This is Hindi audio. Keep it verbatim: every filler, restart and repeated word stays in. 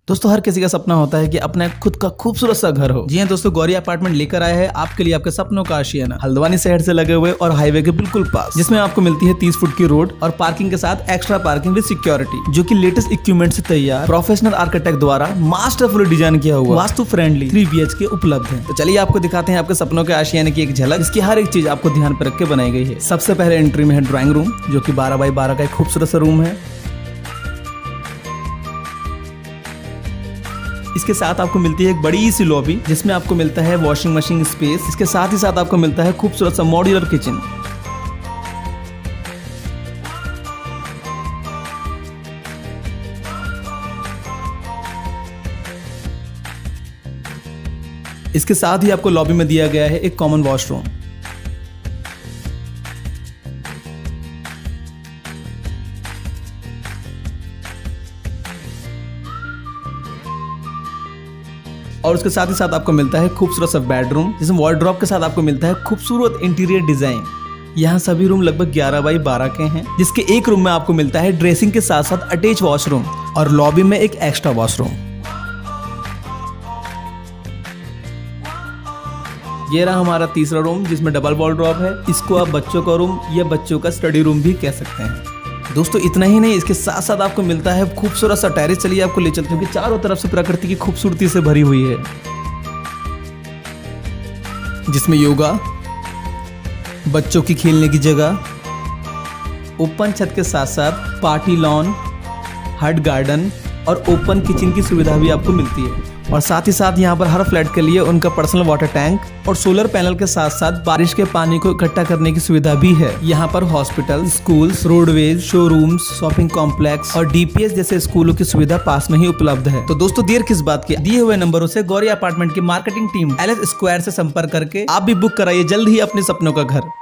दोस्तों हर किसी का सपना होता है कि अपने खुद का खूबसूरत सा घर हो। जी हाँ दोस्तों, गौरी अपार्टमेंट लेकर आया है आपके लिए आपके सपनों का आशियाना, हल्द्वानी शहर से लगे हुए और हाईवे के बिल्कुल पास, जिसमें आपको मिलती है तीस फुट की रोड और पार्किंग के साथ एक्स्ट्रा पार्किंग विद सिक्योरिटी, जो कि लेटेस्ट इक्विपमेंट से तैयार प्रोफेशनल आर्किटेक्ट द्वारा मास्टरफुली डिजाइन किया हुआ vastu friendly three B H K उपलब्ध है। तो चलिए आपको दिखाते हैं आपके सपनों के आशियाने की एक झलक, इसकी हर एक चीज आपको ध्यान पर रख के बनाई गई है। सबसे पहले एंट्री में है ड्राइंग रूम, जो की बारह बाई बारह का एक खूबसूरत सा रूम है। इसके साथ आपको मिलती है एक बड़ी सी लॉबी, जिसमें आपको मिलता है वॉशिंग मशीन स्पेस। इसके साथ ही साथ आपको मिलता है खूबसूरत सा मॉड्यूलर किचन। इसके साथ ही आपको लॉबी में दिया गया है एक कॉमन वॉशरूम। और उसके साथ ही साथ आपको मिलता है खूबसूरत सा बेडरूम, जिसमें वार्डरोब के साथ आपको मिलता है खूबसूरत इंटीरियर डिजाइन। यहाँ सभी रूम लगभग ग्यारह बाई बारह के हैं, जिसके एक रूम में आपको मिलता है ड्रेसिंग के साथ साथ अटैच वॉशरूम और लॉबी में एक एक्स्ट्रा वॉशरूम। ये रहा हमारा तीसरा रूम, जिसमें डबल वार्डरोब है। इसको आप बच्चों का रूम या बच्चों का स्टडी रूम भी कह सकते हैं। दोस्तों इतना ही नहीं, इसके साथ साथ आपको मिलता है खूबसूरत सा टेरेस। चलिए आपको ले चलते हैं कि चारों तरफ से प्रकृति की खूबसूरती से भरी हुई है, जिसमें योगा, बच्चों की खेलने की जगह, ओपन छत के साथ साथ पार्टी लॉन, हट गार्डन और ओपन किचन की सुविधा भी आपको मिलती है। और साथ ही साथ यहाँ पर हर फ्लैट के लिए उनका पर्सनल वाटर टैंक और सोलर पैनल के साथ साथ बारिश के पानी को इकट्ठा करने की सुविधा भी है। यहाँ पर hospital, schools, roadways, showrooms, shopping complex और डी पी एस जैसे स्कूलों की सुविधा पास में ही उपलब्ध है। तो दोस्तों देर किस बात की, दिए हुए नंबरों से गौरी अपार्टमेंट की marketing team L S square से संपर्क करके आप भी बुक कराइए जल्द ही अपने सपनों का घर।